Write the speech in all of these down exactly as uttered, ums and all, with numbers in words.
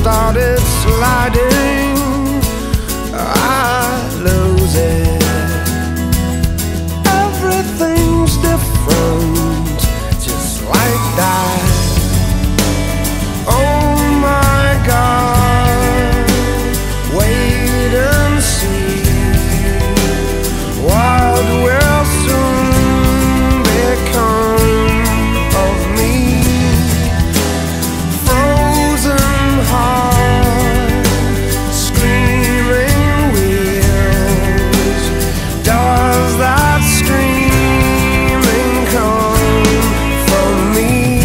started sliding, I lose it. Everything's different, just like that. Oh my God, wait and see what will soon become of me. Frozen heart, screaming wheels. Does that screaming come from me?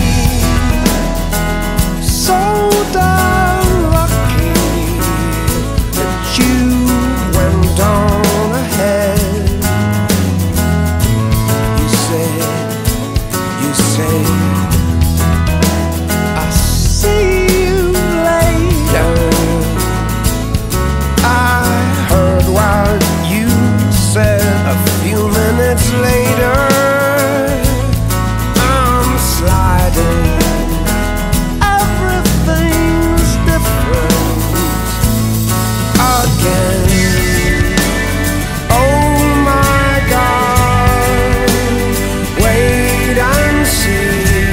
So darn lucky that you went on ahead. You said, you said, I'll see you later. I heard what you said a few minutes later. I'm sliding. Everything's different again. Oh my God, wait and see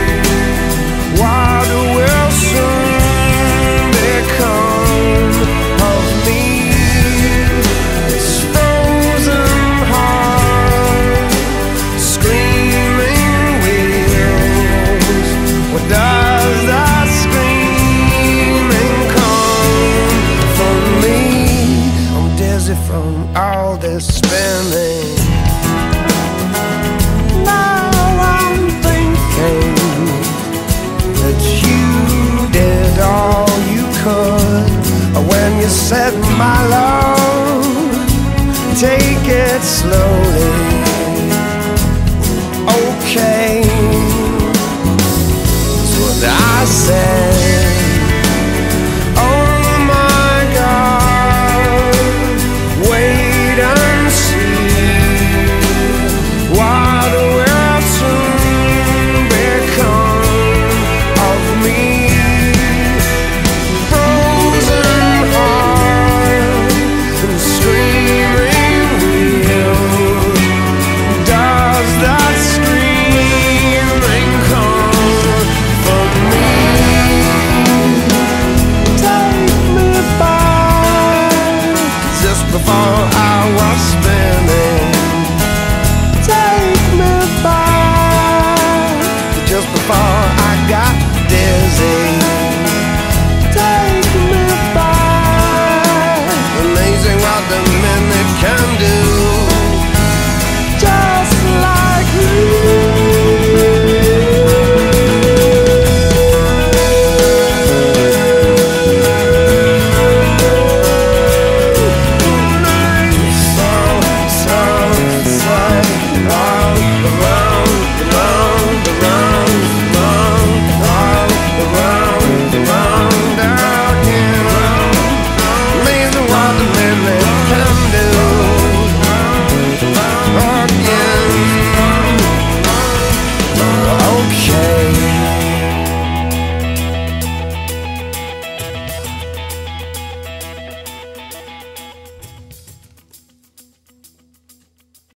what will soon become of me. This frozen heart, screaming wheels. What does that screaming come from me? I'm dizzy from all this spinning. Now I'm thinking that you did all you could when you said, my love, take it slowly. Okay, that's what I said.